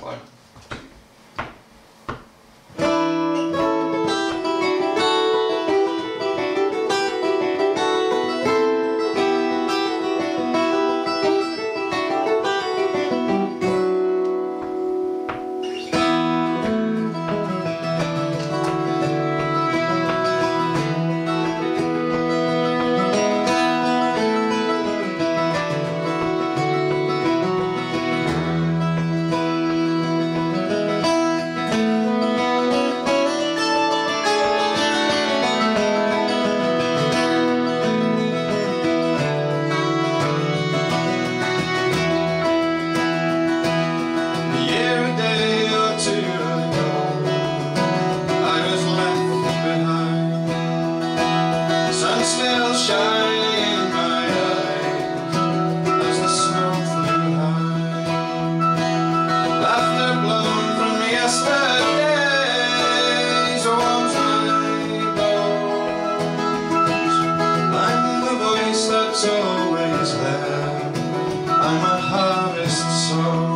fine. Still shining in my eyes as the smoke flew high. Laughter blown from yesterday's warms my bones. I'm the voice that's always there. I'm a harvest song.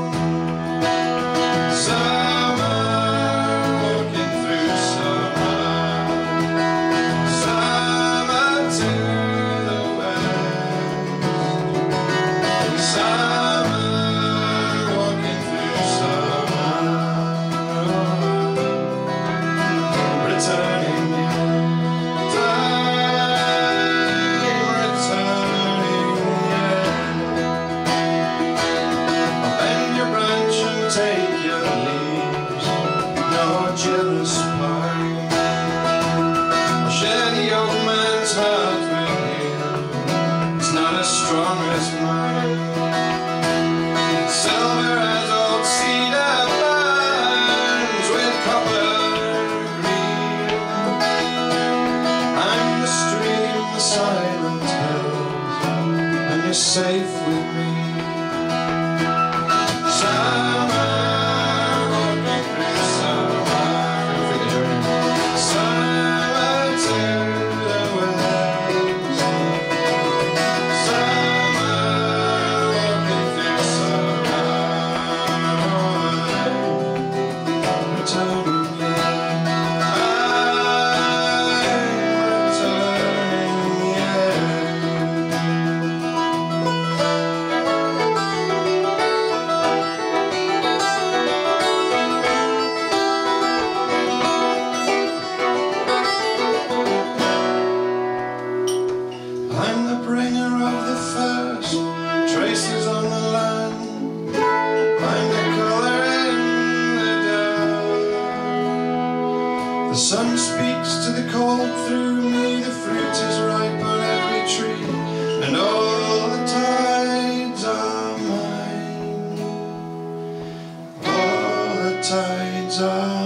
Jealous pine, I'll share the old man's heart with you. It's not as strong as mine. Silver as old cedar burns with copper green. I'm the stream, the silent hills, and you're safe with me. I'm the bringer of the first traces on the land. I'm the colour in the dark. The sun speaks to the cold through me. The fruit is ripe on every tree, and all the tides are mine. All the tides are mine.